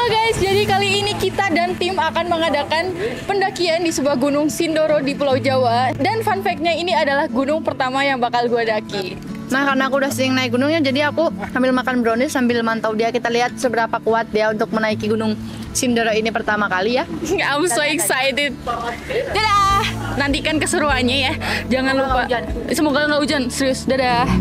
guys, jadi kali ini kita dan tim akan mengadakan pendakian di sebuah gunung Sindoro di Pulau Jawa. Dan fun fact-nya ini adalah gunung pertama yang bakal gue daki. Nah, karena aku udah sering naik gunungnya, jadi aku sambil makan brownies sambil mantau dia. Kita lihat seberapa kuat dia untuk menaiki gunung Sindoro ini pertama kali ya. I'm so excited. Dadah. Nantikan keseruannya ya. Jangan lupa. Semoga nggak hujan. Serius. Dadah.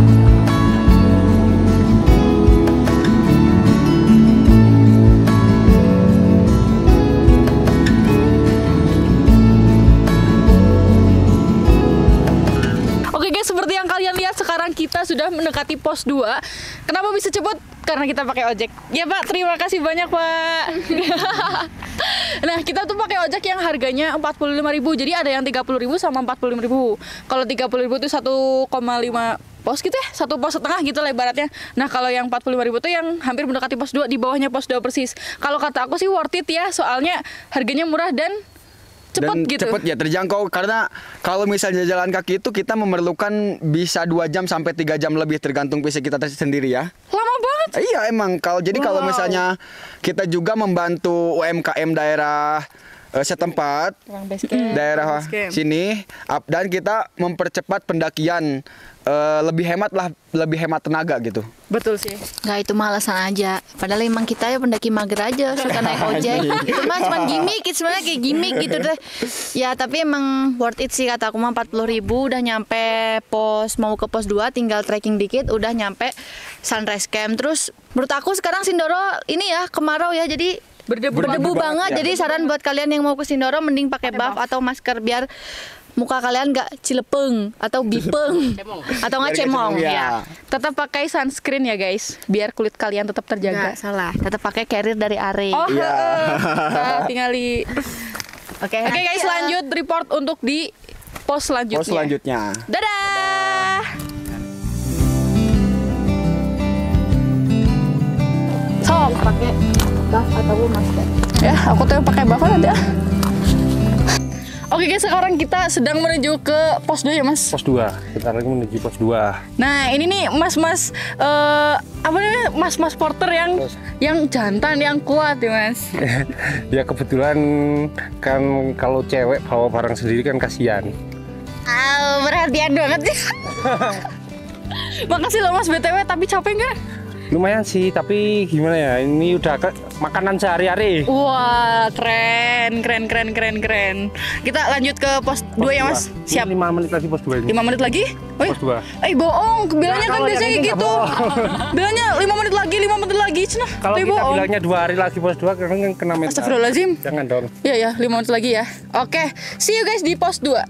Seperti yang kalian lihat, sekarang kita sudah mendekati pos 2. Kenapa bisa cepat? Karena kita pakai ojek. Ya Pak, terima kasih banyak Pak. Nah, kita tuh pakai ojek yang harganya 45.000. Jadi ada yang 30.000 sama 45.000. Kalau 30.000 itu 1,5 pos gitu ya, 1 pos setengah gitu lah ibaratnya. Nah, kalau yang 45.000 tuh yang hampir mendekati pos 2, di bawahnya pos 2 persis. Kalau kata aku sih worth it ya, soalnya harganya murah dan cepet gitu. Cepet ya, terjangkau. Karena kalau misalnya jalan kaki itu kita memerlukan bisa 2 jam sampai 3 jam lebih tergantung fisik kita sendiri ya. Lama banget. Iya emang. Kalau misalnya kita juga membantu UMKM daerah setempat, daerah sini, dan kita mempercepat pendakian, lebih hemat tenaga gitu. Betul sih. Nggak, itu malasan aja. Padahal emang kita ya pendaki mager aja, suka naik ojek. Itu mah cuma gimmick, sebenarnya kayak gimmick gitu deh. Ya tapi emang worth it sih, kata aku mah. 40.000 udah nyampe mau ke pos 2, tinggal trekking dikit udah nyampe sunrise camp. Terus menurut aku sekarang Sindoro ini ya kemarau ya, jadi berdebu banget. Jadi saran buat kalian yang mau ke Sindoro mending pakai buff atau masker biar muka kalian nggak cilepeng atau bipeng atau nggak cemong ya. Tetap pakai sunscreen ya guys, biar kulit kalian tetap terjaga. Nggak salah. Tetap pakai carrier dari Are. Oh iya. Nah, tinggal di. Oke guys, lanjut report untuk di pos selanjutnya. Pos selanjutnya. Dadah. Sok pakai buff atau masker. Ya, aku tuh yang pakai buff nanti ya. Oke guys, sekarang kita sedang menuju ke pos 2 ya Mas? Pos 2, kita lagi menuju pos 2. Nah ini nih mas-mas, apa namanya, mas-mas porter yang jantan, yang kuat ya Mas? Ya kebetulan kan kalau cewek bawa barang sendiri kan kasihan. Perhatian banget sih. Makasih loh Mas BTW, tapi capek nggak? Lumayan sih, tapi gimana ya, ini udah makanan sehari-hari. Wah, keren. Kita lanjut ke pos 2 ya Mas? Siap. 5 menit lagi pos 2 ini. 5 menit lagi? Pos 2. Bohong, bilangnya kan biasanya kayak gitu. Bilangnya 5 menit lagi, cenah. Kalau kita bohong. bilangnya 2 hari lagi pos 2, kan kena mental. Astagfirullahaladzim. Jangan dong. Iya, 5 menit lagi ya. Oke, see you guys di pos 2.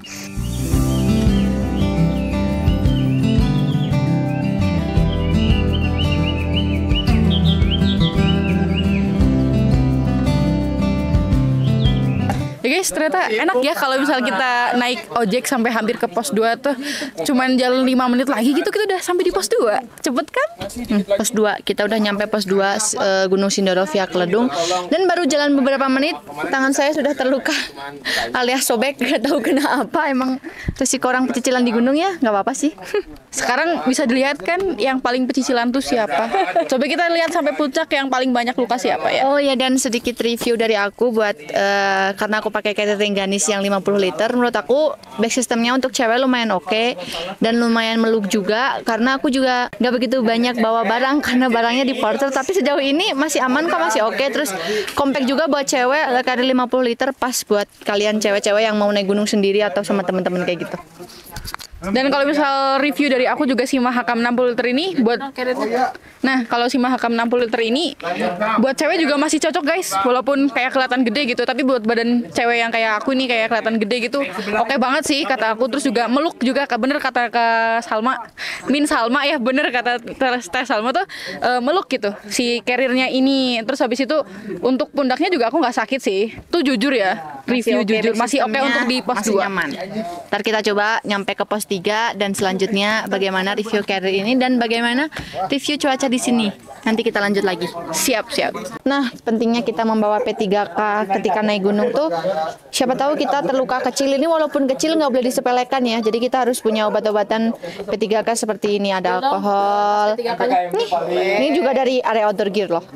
Ya guys, ternyata enak ya kalau misal kita naik ojek sampai hampir ke pos 2 tuh cuman jalan 5 menit lagi gitu kita udah sampai di pos 2. Cepet kan? Pos 2, kita udah nyampe pos 2 Gunung Sindoro via Keledung. Dan baru jalan beberapa menit, tangan saya sudah terluka alias sobek, gak tahu kenapa. Emang resiko orang pecicilan di gunung ya, nggak apa-apa sih. Sekarang bisa dilihat kan yang paling pecicilan tuh siapa. Coba kita lihat sampai puncak yang paling banyak luka siapa ya. Oh ya, dan sedikit review dari aku buat karena aku pakai catering Ganis yang 50 liter. Menurut aku back sistemnya untuk cewek lumayan oke, dan lumayan meluk juga, karena aku juga nggak begitu banyak bawa barang karena barangnya di porter. Tapi sejauh ini masih aman kok, masih oke. Terus compact juga buat cewek, kali 50 liter pas buat kalian cewek-cewek yang mau naik gunung sendiri atau sama teman-teman kayak gitu. Dan kalau misal review dari aku juga si Mahakam 60 liter ini buat, nah kalau si Mahakam 60 liter ini buat cewek juga masih cocok guys, walaupun kayak kelihatan gede gitu, tapi buat badan cewek yang kayak aku nih kayak kelihatan gede gitu, oke banget sih kata aku. Terus juga meluk juga, bener kata ke Salma, Salma ya, bener kata Teh Salma tuh meluk gitu si carrier-nya ini. Terus habis itu untuk pundaknya juga aku nggak sakit sih, tuh jujur ya, review jujur masih oke untuk di pos 2. Nyaman. Ntar kita coba nyampe ke pos 3 dan selanjutnya bagaimana review carrier ini dan bagaimana review cuaca di sini. nanti kita lanjut lagi. Siap. Nah, pentingnya kita membawa P3K ketika naik gunung tuh, siapa tahu kita terluka kecil. Ini walaupun kecil nggak boleh disepelekan ya. Jadi kita harus punya obat-obatan P3K seperti ini. Ada alkohol. Nih, ini juga dari area outdoor gear loh.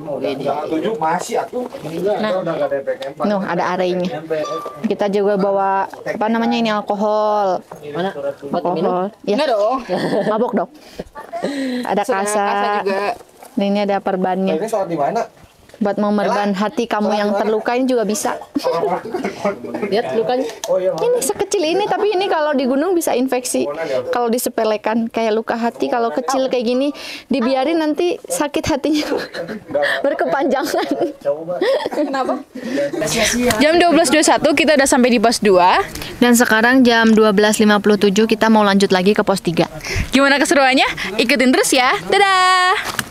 Nah, ada arenya. Kita juga bawa apa namanya ini alkohol. Alkohol. Ya. Enggak dong. Mabok dong. Ada kasa. juga. Nah, ini ada perbannya. Ini sholat di mana? Buat memerban hati kamu yang terluka ini juga bisa. Lihat lukanya. Ini sekecil ini, tapi ini kalau di gunung bisa infeksi. Kalau disepelekan kayak luka hati, kalau kecil kayak gini dibiarin nanti sakit hatinya berkepanjangan. Kenapa? Jam 12.21 kita udah sampai di pos 2. Dan sekarang jam 12.57 kita mau lanjut lagi ke pos 3. Gimana keseruannya? Ikutin terus ya. Dadah.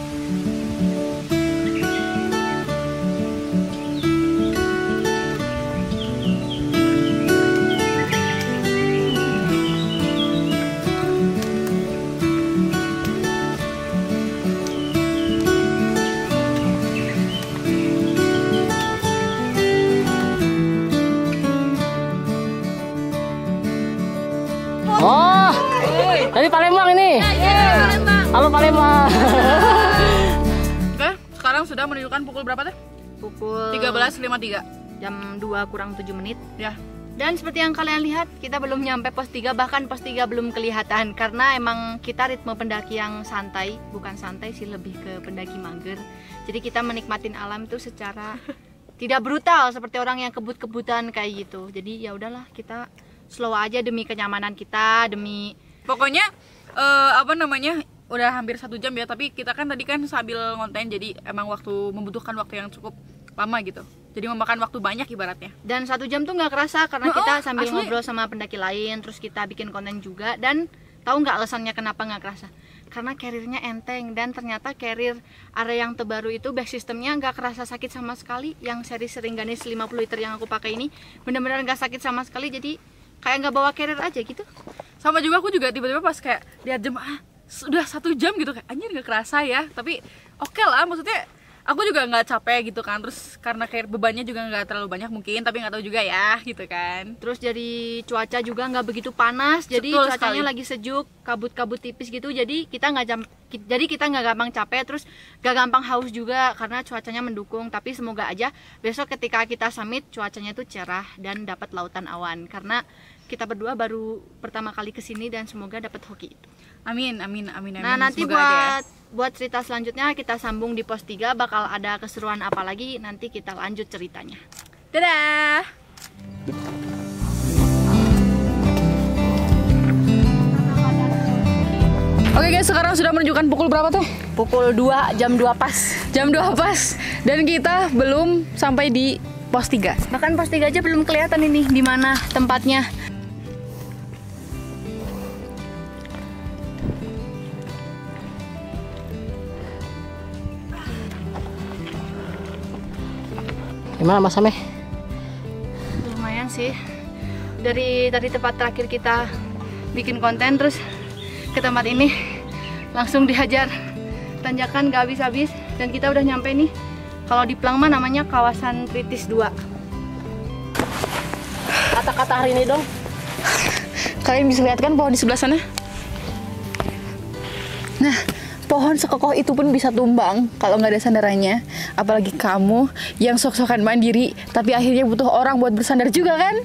Oh, dari Palembang ini. Halo Palembang. Oke, sekarang sudah menunjukkan pukul berapa teh? Pukul 13.53. jam 2 kurang 7 menit. Ya. Dan seperti yang kalian lihat, kita belum nyampe pos 3, bahkan pos 3 belum kelihatan. Karena emang kita ritme pendaki yang santai, bukan santai sih, lebih ke pendaki mager. Jadi kita menikmatin alam itu secara tidak brutal seperti orang yang kebut-kebutan kayak gitu. Jadi ya udahlah, kita slow aja demi kenyamanan kita, demi Pokoknya udah hampir 1 jam ya, tapi kita kan tadi kan sambil ngonten, jadi emang membutuhkan waktu yang cukup lama gitu. Jadi memakan waktu banyak ibaratnya. dan 1 jam tuh nggak kerasa karena kita sambil asli. ngobrol sama pendaki lain, terus kita bikin konten juga. Dan tahu nggak alasannya kenapa nggak kerasa? Karena carrier-nya enteng, dan ternyata carrier area yang terbaru itu back systemnya nggak kerasa sakit sama sekali. Yang seri Seringanis 50 liter yang aku pakai ini benar-benar nggak sakit sama sekali, jadi kayak nggak bawa carrier aja gitu. Sama juga aku juga tiba-tiba pas kayak lihat jam sudah 1 jam gitu, kayak anjir nggak kerasa ya. Tapi oke lah, maksudnya aku juga nggak capek gitu kan. Terus karena kayak bebannya juga nggak terlalu banyak mungkin, tapi nggak tahu juga ya gitu kan. Terus jadi cuaca juga nggak begitu panas, jadi Betul cuacanya sekali. lagi sejuk, kabut-kabut tipis gitu. Jadi kita nggak gampang capek, terus nggak gampang haus juga karena cuacanya mendukung. Tapi semoga aja besok ketika kita summit cuacanya tuh cerah dan dapat lautan awan, karena kita berdua baru pertama kali kesini dan semoga dapat hoki itu. Amin. Nah, nanti Semoga aja ya. buat cerita selanjutnya kita sambung di pos 3, bakal ada keseruan apa lagi, nanti kita lanjut ceritanya. Dadah. Oke guys, sekarang sudah menunjukkan pukul berapa tuh? Pukul 2, jam 2 pas. Jam 2 pas. Dan kita belum sampai di pos 3. Bahkan pos 3 aja belum kelihatan ini di mana tempatnya. Gimana Mas Ameh? Lumayan sih. Dari tempat terakhir kita bikin konten terus ke tempat ini langsung dihajar tanjakan gak habis-habis, dan kita udah nyampe nih. Kalau di Plangma namanya kawasan Tritis 2. Kata-kata hari ini dong. Kalian bisa lihat kan pohon di sebelah sana? Nah, pohon sekokoh itu pun bisa tumbang kalau nggak ada sandarannya. Apalagi kamu yang sok-sokan mandiri, tapi akhirnya butuh orang buat bersandar juga kan?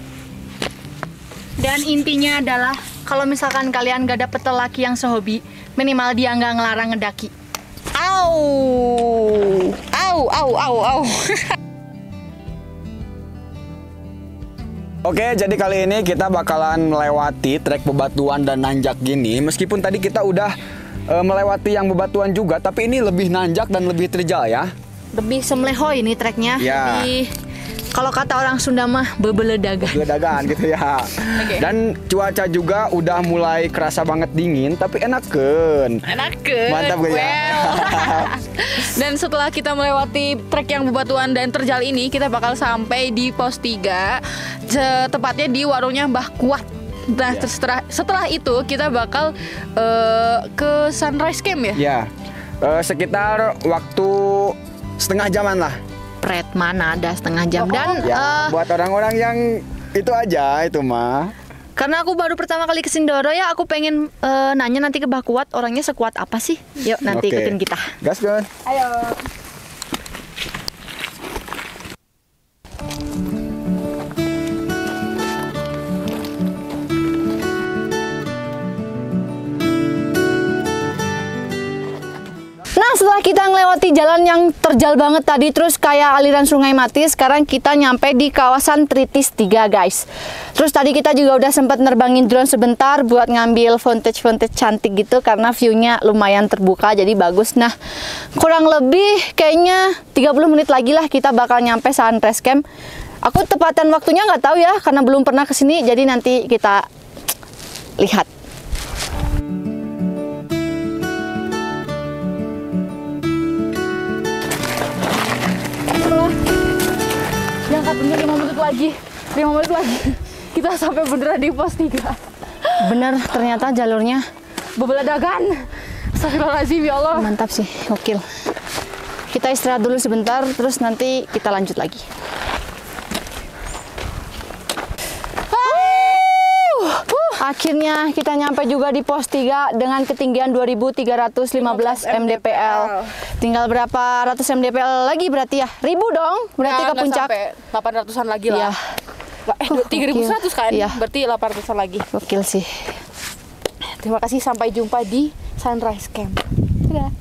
Dan intinya adalah kalau misalkan kalian gak dapet lelaki yang sehobi, minimal dia nggak ngelarang ngedaki. Au, au. Oke, jadi kali ini kita bakalan melewati trek bebatuan dan nanjak gini. Meskipun tadi kita udah melewati yang bebatuan juga, tapi ini lebih nanjak dan lebih terjal ya. Lebih semlehoy ini treknya. Ya. Lebih, kalau kata orang Sunda mah bebeledagan. Geledagan gitu ya. Oke. Dan cuaca juga udah mulai kerasa banget dingin, tapi enakeun. Enakeun. Mantap gak ya? Dan setelah kita melewati trek yang bebatuan dan terjal ini, kita bakal sampai di pos 3, tepatnya di warungnya Mbah Kuat. Nah, setelah itu kita bakal ke Sunrise Camp ya? Ya. sekitar waktu setengah jaman lah. Pret, mana ada setengah jam. Dan Ya, buat orang-orang yang itu aja itu mah. karena aku baru pertama kali ke Sindoro ya, aku pengen nanya nanti ke Mbah Kuat, orangnya sekuat apa sih? Yuk nanti Oke. ikutin kita. Gas kan? Ayo. Nah, setelah kita ngelewati jalan yang terjal banget tadi, terus kayak aliran sungai mati, sekarang kita nyampe di kawasan Tritis 3, guys. Terus tadi kita juga udah sempat nerbangin drone sebentar buat ngambil footage cantik gitu, karena view-nya lumayan terbuka, jadi bagus. Nah, kurang lebih kayaknya 30 menit lagi lah kita bakal nyampe Sunrise Camp. Aku tepatan waktunya nggak tahu ya, karena belum pernah kesini, jadi nanti kita lihat. Yang katanya 5 menit lagi. 5 menit lagi. Kita sampai beneran di pos 3. Bener, ternyata jalurnya Bebeladagan. Astagfirullahaladzim ya Allah. mantap sih, gokil. Kita istirahat dulu sebentar, terus nanti kita lanjut lagi. Akhirnya kita nyampe juga di pos 3 dengan ketinggian 2315 mdpl. Tinggal berapa ratus mdpl lagi berarti ya? 1000 dong, berarti ke puncak. Sampai 800-an lagi Iya, lah. 3.100 kan? Iya. Berarti 800-an lagi. gokil sih. Terima kasih, sampai jumpa di Sunrise Camp. Dadah.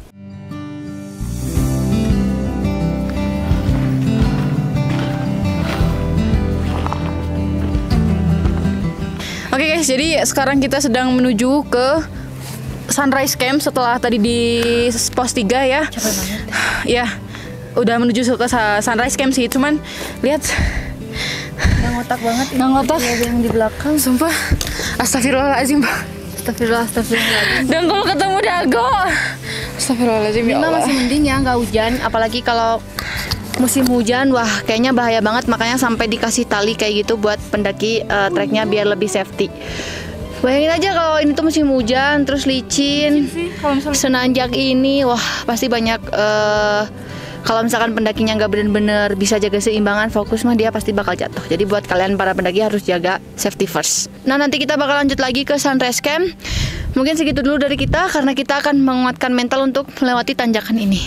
Oke guys, jadi sekarang kita sedang menuju ke Sunrise Camp setelah tadi di pos 3 ya. Capek banget. Ya, udah menuju ke Sunrise Camp sih, cuman lihat Nggak ngotak banget ini. nggak ngotak. Yang di belakang. Sumpah, astagfirullahaladzim. Astagfirullah. Dan kalau ketemu Dago, astagfirullahaladzim ya Ini mah Allah. masih mending ya, nggak hujan. Apalagi kalau musim hujan, wah kayaknya bahaya banget. Makanya sampai dikasih tali kayak gitu buat pendaki treknya biar lebih safety. Bayangin aja kalau ini tuh musim hujan, terus licin, senanjak ini, wah pasti banyak. Kalau misalkan pendakinya nggak bener-bener bisa jaga seimbangan, fokus mah dia pasti bakal jatuh. Jadi buat kalian para pendaki harus jaga safety first. Nah nanti kita bakal lanjut lagi ke Sunrise Camp. Mungkin segitu dulu dari kita, karena kita akan menguatkan mental untuk melewati tanjakan ini.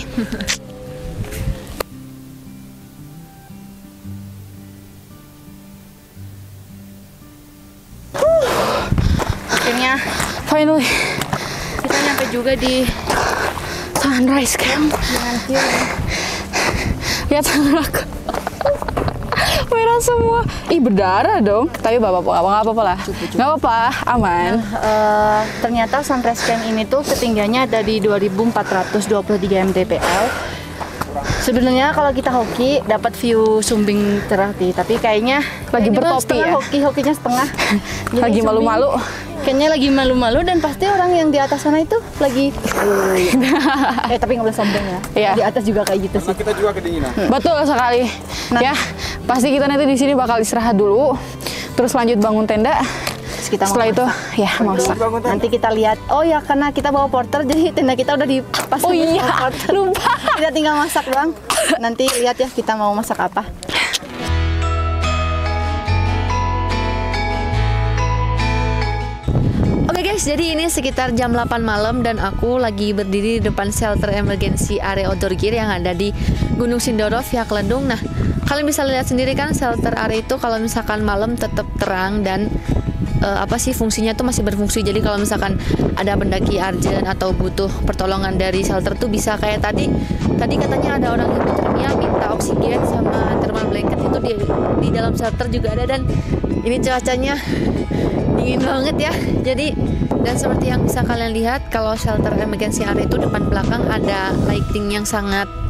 Akhirnya Finally, kita nyampe juga di Sunrise Camp. Lihat tangan aku. Merah semua. Ih, berdarah dong. Tapi nggak apa-apa lah. Nggak apa-apa, aman. ternyata Sunrise Camp ini tuh ketinggiannya ada di 2423 mdpl. Sebenarnya kalau kita hoki dapat view Sumbing cerah sih, tapi kayaknya Lagi ini mah bertopi setengah ya? hokinya setengah. Jadi Lagi Sumbing malu-malu. Kayaknya lagi malu-malu, dan pasti orang yang di atas sana itu lagi tapi nggak boleh sombong ya. Iya. Di atas juga kayak gitu sih. Kita juga kedinginan. Betul sekali. Ya, pasti kita nanti di sini bakal istirahat dulu. Terus lanjut bangun tenda. Terus kita mau Setelah itu, masak. ya masak. Nanti kita lihat. Oh ya, karena kita bawa porter, jadi tenda kita udah dipasang. Oh iya, sama porter. lupa. Kita tinggal masak doang. Nanti lihat ya kita mau masak apa. Oke guys, jadi ini sekitar jam 8 malam dan aku lagi berdiri di depan shelter emergency area outdoor gear yang ada di Gunung Sindoro via Kelendung. Nah, kalian bisa lihat sendiri kan shelter area itu kalau misalkan malam tetap terang dan fungsinya tuh masih berfungsi. Jadi kalau misalkan ada pendaki urgent atau butuh pertolongan dari shelter tuh bisa kayak tadi katanya ada orang hipotermia minta oksigen sama thermal blanket itu di dalam shelter juga ada, dan ini cuacanya dingin banget ya. Jadi dan seperti yang bisa kalian lihat, kalau shelter emergency area itu depan belakang ada lighting yang sangat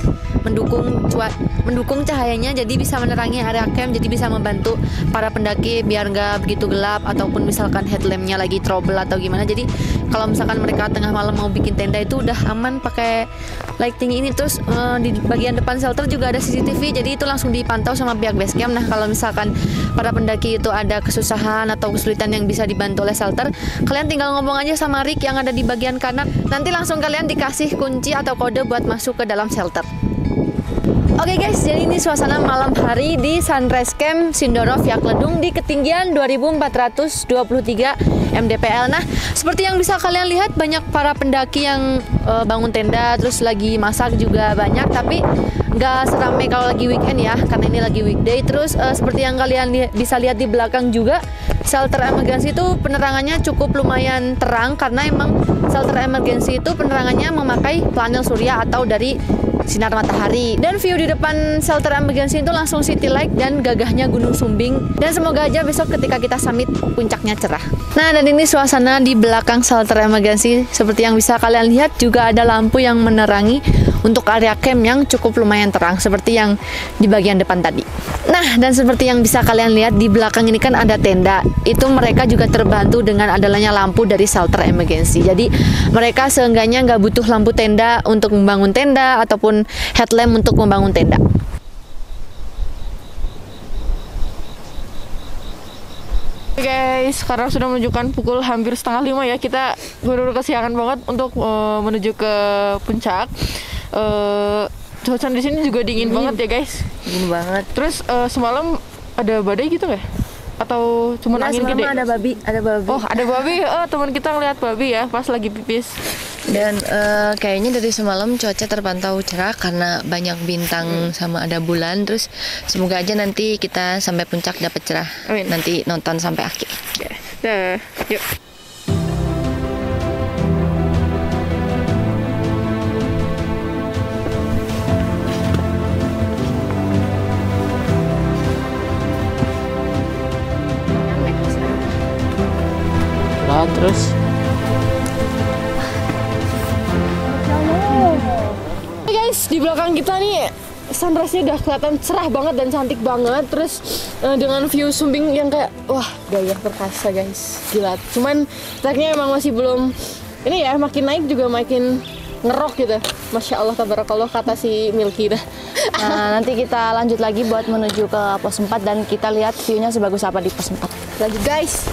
mendukung cahayanya, jadi bisa menerangi area camp, jadi bisa membantu para pendaki biar nggak begitu gelap ataupun misalkan headlampnya lagi trouble atau gimana. Jadi kalau misalkan mereka tengah malam mau bikin tenda itu udah aman pakai lighting ini. Terus di bagian depan shelter juga ada CCTV, jadi itu langsung dipantau sama pihak base camp. Nah kalau misalkan para pendaki itu ada kesusahan atau kesulitan yang bisa dibantu oleh shelter, kalian tinggal ngomong aja sama Rick yang ada di bagian kanan, nanti langsung kalian dikasih kunci atau kode buat masuk ke dalam shelter. Oke guys, jadi ini suasana malam hari di Sunrise Camp Sindoro Via Kledung di ketinggian 2423 mdpl. Nah, seperti yang bisa kalian lihat, banyak para pendaki yang bangun tenda, terus lagi masak juga banyak, tapi nggak seramai kalau lagi weekend ya, karena ini lagi weekday. Terus seperti yang kalian bisa lihat di belakang juga, shelter emergency itu penerangannya cukup lumayan terang, karena emang shelter emergency itu penerangannya memakai panel surya atau dari sinar matahari. Dan view di depan shelter emergency itu langsung city light dan gagahnya Gunung Sumbing. Dan semoga aja besok ketika kita summit puncaknya cerah. Nah, dan ini suasana di belakang shelter emergency. Seperti yang bisa kalian lihat, juga ada lampu yang menerangi untuk area camp yang cukup lumayan terang, seperti yang di bagian depan tadi. Nah, dan seperti yang bisa kalian lihat di belakang ini kan ada tenda. Itu mereka juga terbantu dengan adanya lampu dari shelter emergency. Jadi mereka seenggaknya nggak butuh lampu tenda untuk membangun tenda ataupun headlamp untuk membangun tenda. Guys, sekarang sudah menunjukkan pukul hampir 4:30 ya. Kita benar-benar kesiangan banget untuk menuju ke puncak. Cuaca di sini juga dingin banget ya guys. Dingin banget. Terus semalam ada badai gitu nggak? Atau cuma angin gede? Ada babi. Oh, ada babi. Teman kita ngeliat babi ya pas lagi pipis. Dan kayaknya dari semalam cuaca terpantau cerah karena banyak bintang sama ada bulan. Terus semoga aja nanti kita sampai puncak dapat cerah. Amin. Nanti nonton sampai akhir. Dah, yuk. Nah, terus Guys, di belakang kita nih sunrise-nya udah kelihatan cerah banget dan cantik banget. Terus dengan view Sumbing yang kayak wah, gaya perkasa guys. Gila. Cuman treknya emang masih belum ini ya, makin naik juga makin ngerok gitu. Masya Allah, tabarakallah kata si Milky dah. Nah, nanti kita lanjut lagi buat menuju ke pos 4 dan kita lihat view-nya sebagus apa di pos 4. Lanjut guys.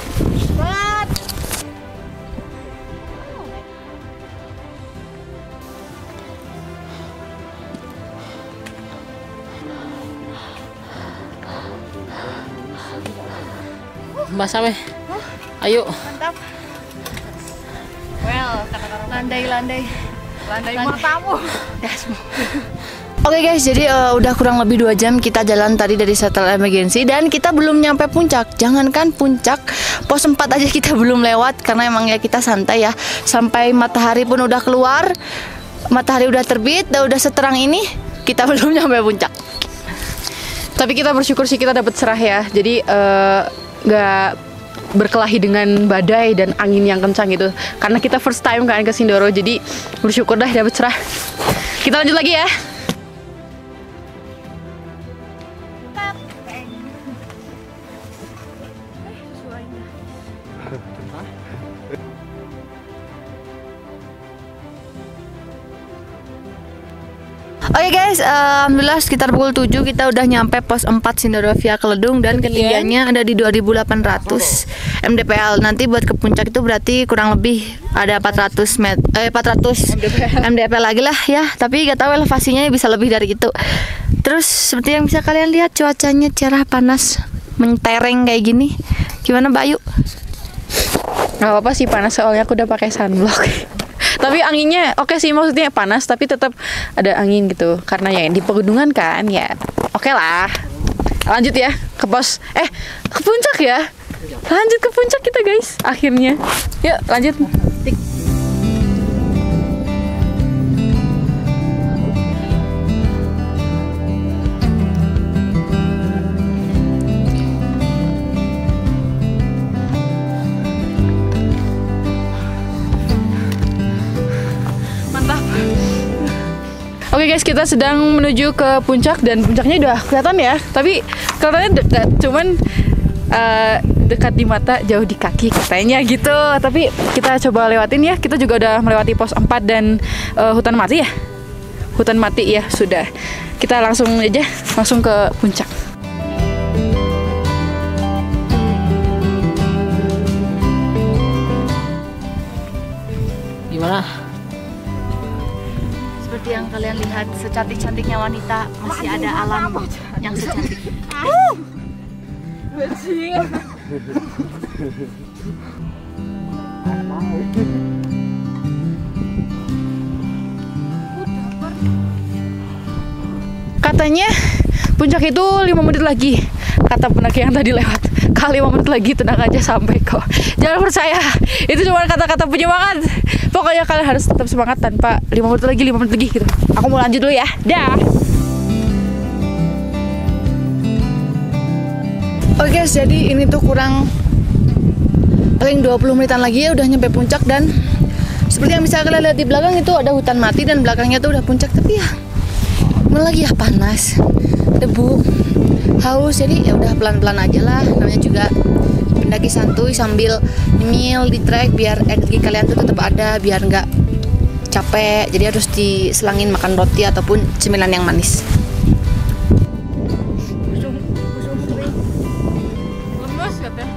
Mbak Sameh, ayo. Landai matamu. Oke guys, jadi udah kurang lebih 2 jam kita jalan tadi dari shelter emergency dan kita belum nyampe puncak. Jangankan puncak, pos 4 aja kita belum lewat karena emang ya kita santai ya. Sampai matahari pun udah keluar, matahari udah terbit, udah seterang ini, kita belum nyampe puncak. Tapi kita bersyukur sih kita dapat cerah ya. Jadi nggak berkelahi dengan badai dan angin yang kencang gitu. Karena kita first time kan ke Sindoro, jadi bersyukur dah dapat cerah. Kita lanjut lagi ya. Oke guys, alhamdulillah sekitar pukul 7 kita udah nyampe pos 4 Sindoro Via Kledung dan ketinggiannya ada di 2800 mdpl. Nanti buat ke puncak itu berarti kurang lebih ada 400 mdpl lagi lah ya. Tapi gak tahu elevasinya bisa lebih dari itu. Terus seperti yang bisa kalian lihat, cuacanya cerah, panas, mentereng kayak gini. Gimana Mbak Ayu? Gak apa-apa sih panas, soalnya aku udah pakai sunblock. Tapi anginnya oke sih, maksudnya panas tapi tetap ada angin gitu. Karena ya di pegunungan kan ya. Oke lah. Lanjut ya ke pos ke puncak ya. Lanjut ke puncak kita guys akhirnya. Yuk lanjut. Oke guys, guys, kita sedang menuju ke puncak dan puncaknya udah kelihatan ya. Tapi kelihatannya dekat, cuman dekat di mata, jauh di kaki katanya gitu. Tapi kita coba lewatin ya. Kita juga udah melewati pos 4 dan hutan mati ya. Hutan mati ya, sudah. Kita langsung aja langsung ke puncak. Gimana? Seperti yang kalian lihat, secantik-cantiknya wanita masih ada alam yang secantik. Katanya puncak itu 5 menit lagi. Kata pendaki yang tadi lewat. Kali 5 menit lagi, tenang aja sampai kok. Jangan percaya, itu cuma kata-kata penyemangat. Pokoknya kalian harus tetap semangat tanpa 5 menit lagi gitu. Aku mau lanjut dulu ya. Dah. Oke guys, jadi ini tuh kurang paling 20 menitan lagi ya udah nyampe puncak. Dan seperti yang bisa kalian lihat di belakang itu ada hutan mati dan belakangnya tuh udah puncak. Tapi ya mulai lagi ya panas, debu, haus, jadi ya udah pelan-pelan aja lah. Namanya juga pendaki santuy sambil nyemil di trek biar energi kalian tuh tetap ada, biar nggak capek. Jadi harus diselangin makan roti ataupun cemilan yang manis. Lemes katanya.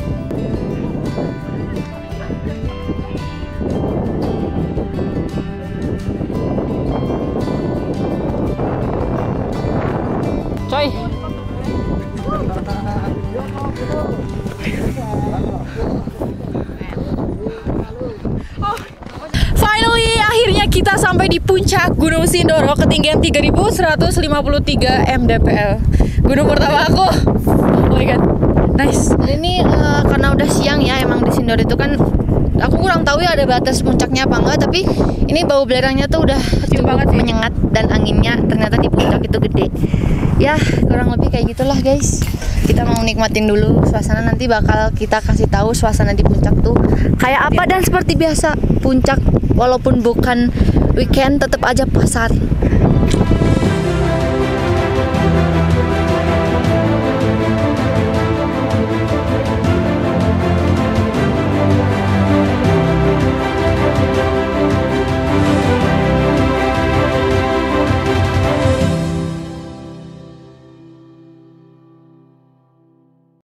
Coy. Finally, akhirnya kita sampai di puncak Gunung Sindoro, ketinggian 3153 mdpl. Gunung pertama aku. Oh my god, nice. Dan ini karena udah siang ya, emang di Sindoro itu kan aku kurang tahu ya ada batas puncaknya apa enggak, tapi ini bau belerangnya tuh udah cukup banget sih. menyengat dan anginnya ternyata di puncak itu gede. Ya, kurang lebih kayak gitulah guys. Kita mau nikmatin dulu suasana, nanti bakal kita kasih tahu suasana di puncak tuh kayak apa. Dan seperti biasa, puncak walaupun bukan weekend tetap aja pasar.